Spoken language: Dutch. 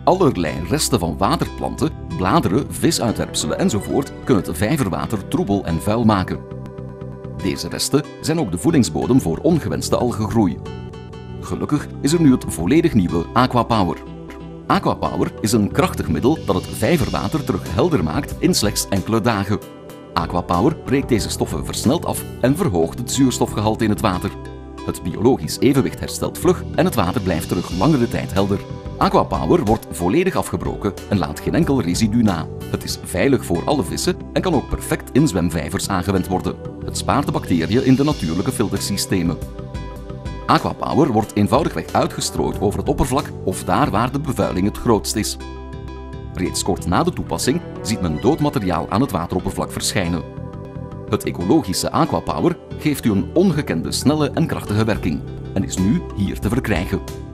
Allerlei resten van waterplanten, bladeren, visuitwerpselen enzovoort kunnen het vijverwater troebel en vuil maken. Deze resten zijn ook de voedingsbodem voor ongewenste algengroei. Gelukkig is er nu het volledig nieuwe Aquapower. Aquapower is een krachtig middel dat het vijverwater terug helder maakt in slechts enkele dagen. Aquapower breekt deze stoffen versneld af en verhoogt het zuurstofgehalte in het water. Het biologisch evenwicht herstelt vlug en het water blijft terug langere tijd helder. Aquapower wordt volledig afgebroken en laat geen enkel residu na. Het is veilig voor alle vissen en kan ook perfect in zwemvijvers aangewend worden. Het spaart de bacteriën in de natuurlijke filtersystemen. Aquapower wordt eenvoudigweg uitgestrooid over het oppervlak of daar waar de bevuiling het grootst is. Reeds kort na de toepassing ziet men dood materiaal aan het wateroppervlak verschijnen. Het ecologische Aquapower geeft u een ongekende snelle en krachtige werking en is nu hier te verkrijgen.